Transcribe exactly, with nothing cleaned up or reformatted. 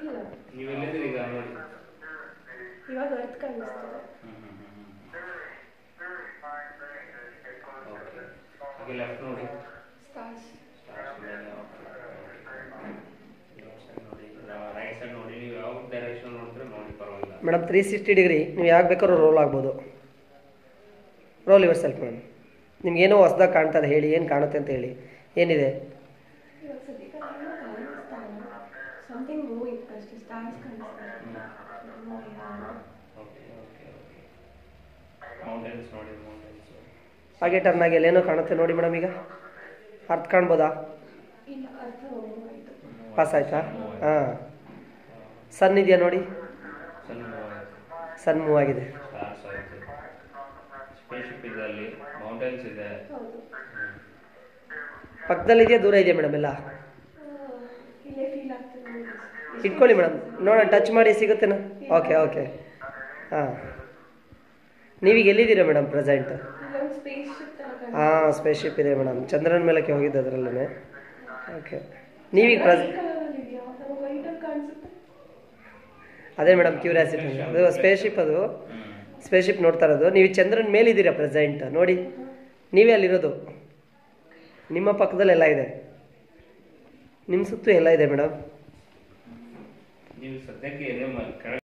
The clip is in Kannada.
ಇಲ್ಲ, ನೀವು ಎಲ್ಲಿದ್ದೀರಿ ಈಗ ನೋಡಿ? ಇವಾಗ ಅರ್ಥ ಕಾಣಿಸ್ತದೆ. ಓಕೆ, ಹಾಗೆ ಲೆಫ್ಟ್ ನೋಡಿ. ಸ್ಟಾರ್ಸ್ ಸ್ಟಾರ್ಸ್ ಮೇಲೆ ನೋಡಿ, ರೈಟ್ ಸೈಡ್ ನೋಡಿ. ನೀವು ಯಾವ ಡೈರೆಕ್ಷನ್ ನೋಡ್ತೀರೋ ನೋಡಿ, ಪರವಾಗಿಲ್ಲ. ಮೇಡಮ್ ತ್ರೀ ಸಿಕ್ಸ್ಟಿ ಡಿಗ್ರಿ ನೀವು ಯಾಕೆ ಬೇಕಾದ್ರೂ ರೋಲ್ ಆಗ್ಬೋದು. Roll yourself madam. ನಿಮ್ಗೇನೋ ಹೊಸ್ದಾಗಿ ಕಾಣ್ತದೆ, ಹೇಳಿ ಏನು ಕಾಣುತ್ತೆ ಅಂತ ಹೇಳಿ. ಏನಿದೆ? ಇವಾಗ ಸದ್ಯಕ್ಕೆ ಕಾಣಿಸ್ತಾ ಇಲ್ಲ, ಸಮಥಿಂಗ್ ಮೂವಿಂಗ್ ಅಷ್ಟೇ. ಸ್ಟಾರ್ಸ್ ಕಾಣಿಸ್ತಾ ಇಲ್ಲ. Okay okay okay. ಮೌಂಟೇನ್ಸ್ ನೋಡಿ, ಮೌಂಟೇನ್ಸ್. ಹಾಗೆ ಟರ್ನ್ ಆಗಿ ಅಲ್ಲೇನೋ ಕಾಣುತ್ತೆ ನೋಡಿ ಮೇಡಮ್. ಈಗ ಅರ್ಥ ಕಾಣ್ಬೋದಾ? ಇಲ್ಲ, ಅರ್ಥ ಹೋಗೋಯ್ತು. ಪಾಸ್ ಆಯ್ತಾ? ಹಾಂ. ಸನ್ ಇದೆಯಾ ನೋಡಿ, ಸನ್ ಸನ್ ಮೂವ್ ಆಗಿದೆ. ಸ್ಟಾರ್ಸ್ ಆಯಿತು, ಸ್ಪೇಸ್‌ಶಿಪ್ ಇದೆ, ಅಲ್ಲಿ ಮೌಂಟೇನ್ಸ್ ಇದೆ. ಹೌದು. ಪಕ್ಕದಲ್ಲಿದೆಯಾ ದೂರ ಇದೆಯಾ ಮೇಡಮ್? ಎಲ್ಲ ಇಲ್ಲೇ ಫೀಲ್ ಆಗ್ತದೆ. ಇಟ್ಕೊಳ್ಳಿ ಮೇಡಮ್, ನೋಡೋಣ, ಟಚ್ ಮಾಡಿ ಸಿಗುತ್ತೇನಾ? Okay okay. ಹಾಂ, ನೀವೀಗ ಎಲ್ಲಿದ್ದೀರಾ ಮೇಡಮ್ ಪ್ರೆಸೆಂಟ್? ಇಲ್ಲೊಂದು ಸ್ಪೇಸ್ ಶಿಪ್ ತರ ಕಾಣಿಸ್ತಾ ಹಾಂ, ಸ್ಪೇಸ್ ಶಿಪ್ ಇದೆ ಮೇಡಮ್. ಚಂದ್ರನ ಮೇಲಕ್ಕೆ ಹೋಗಿದ್ದು ಅದರಲ್ಲೇ. ಓಕೆ, ನೀವೀಗ ಪ್ರೆಸ್ ಕಲರಲ್ಲಿ ಇದೆಯಾ? ನಮಗೆ ವೈಟಲ್ಲಿ ಕಾಣಿಸುತ್ತೆ. ಅದೇ ಮೇಡಮ್ ಕ್ಯೂರಿಯಾಸಿಟಿ. ಅದು ಸ್ಪೇಸ್ ಶಿಪ್, ಅದು ಸ್ಪೇಸ್ ಶಿಪ್ ನೋಡ್ತಾ ಇರೋದು. ನೀವು ಚಂದ್ರನ ಮೇಲಿದ್ದೀರಾ ಪ್ರೆಸೆಂಟ್ ನೋಡಿ. ನೀವೇ ಅಲ್ಲಿರೋದು, ನಿಮ್ಮ ಪಕ್ಕದಲ್ಲೆಲ್ಲ ಇದೆ, ನಿಮ್ಮ ಸುತ್ತು ಎಲ್ಲ ಇದೆ ಮೇಡಮ್. ನೀವು ಸದ್ಯಕ್ಕೆ ಎದೆ ಮೇಲೆ